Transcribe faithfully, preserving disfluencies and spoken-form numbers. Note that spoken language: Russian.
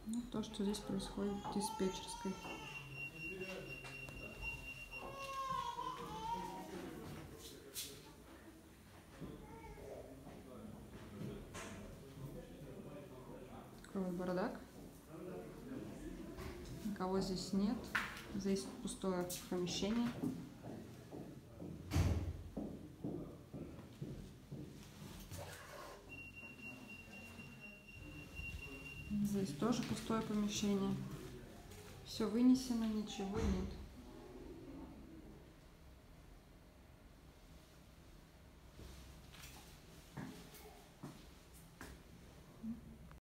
Ну, то, что здесь происходит в диспетчерской. Такой вот бардак. Никого здесь нет. Здесь пустое помещение. Здесь тоже пустое помещение. Все вынесено, ничего нет.